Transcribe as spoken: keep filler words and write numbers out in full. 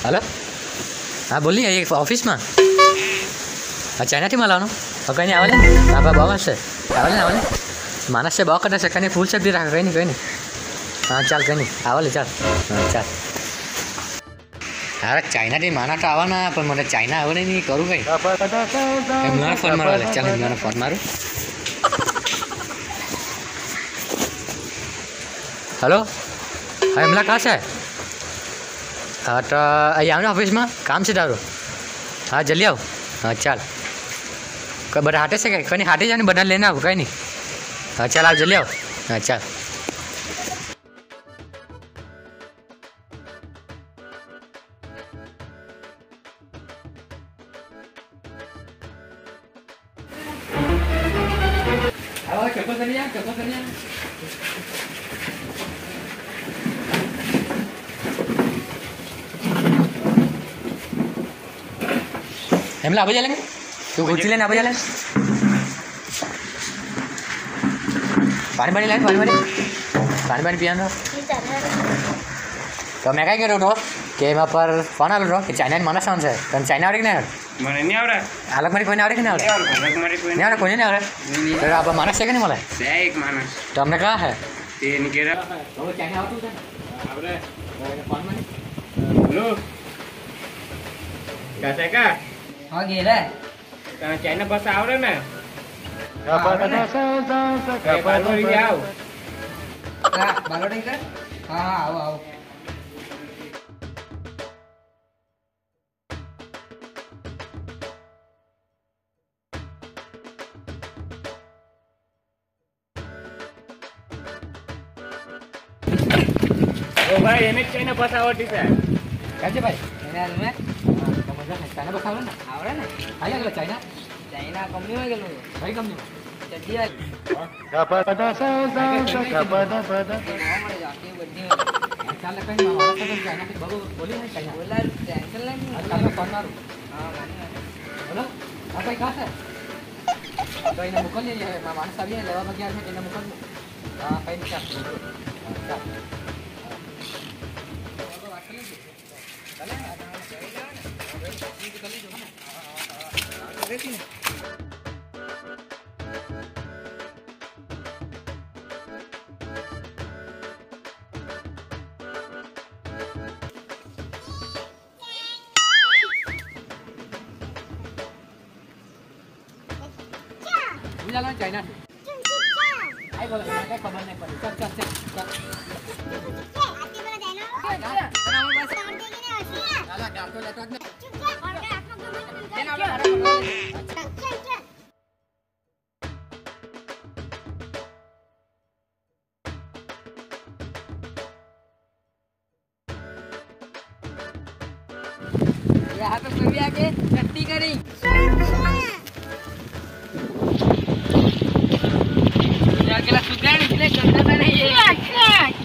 hello हां बोलली एक ऑफिसमा चाइनाથી મળવાનું કંઈ નહીં આવે ને બાબા બહુ હશે આવે ને આવે ને માણસ છે બહુ કદાચ કંઈ નહીં ફૂલ સેફટી રાખે કંઈ નહીં કંઈ નહીં હા ચાલ કંઈ નહીં આવે ચાલ હા ચાલ અરે ચાઇનાથી માણસ તો આવવાના પણ મને ચાઇના આવડે નહીં કરું કંઈ એમના ફોન મારવા ચાલ એમના ફોન મારું हेलो हाँ एमला कहाँ से हाँ तो અહીં આવ ને ઓફિસમાં કામ છે તારું હા જલ્દી આવ હા ચાલ કોઈ બધા હાટે છે કે કંઈ હાટે જાય ને બધા લઈને આવું કંઈ નહીં હા ચાલ આવ જલ્દી આવ હા ચાલ एमला आबे जालेंगे तू कुर्सी लेने आबे जाले पानी पानी लाइन पानी पानी पानी पानी पिया दो तो मैं क्या कह रहा हूँ कि वहाँ पर फोन आ रहा कि चाइना में माना साउंड है तो चाइना आवड़े नहीं મને નહીં આવડે अलग मारी कोई नहीं आवड़े कि नहीं आवड़े अलग मारी कोई नहीं आवड़े कोई नहीं आवड़े तो आप मानस है कि नहीं मला છે એક માણસ तो हमने कहा है તે નીકળે वो चाइना आवड़े तो આવડે फोन में હેલો કાસે કા हाँ गेला તને ચાઇના ભાષા આવડે ને हाँ બાલોડી આવ बालोटिंग कर हाँ हाँ आओ आओ ઓ ભાઈ એને ચાઇના ભાષા આવડતી છે कैसे भाई चाइना में तो मजा है चाइना बता ना आवड़े ने आया गया चाइना चाइना कंपनी में गेलो भाई कंपनी चड्डी आ पता सा सा का पता पता हमारे जाके बड्डी में चल कहीं हमारा तो चाइना के बाबू बोली है चाइना बोला टेंशन नहीं अच्छा मैं फोन मारूं हां मानी बोलो आप भाई कहां से तो इन्हें मुकल ले है मामान साहब ये लेवा बगिया है इन्हें मुकल हां कहीं नहीं चल जाना चाइना आई बोला क्या खबर नहीं पड़ी चल चल चल चल आती बोला देना हमारे पास और देगी नहीं होती चला डाल तो लेटो ना चुप कर और क्या आपको बोल देना चल वाला चल चल यहाँ पे कोई भी आके टट्टी करी अकेला सुधरा इसलिए गंदा नहीं है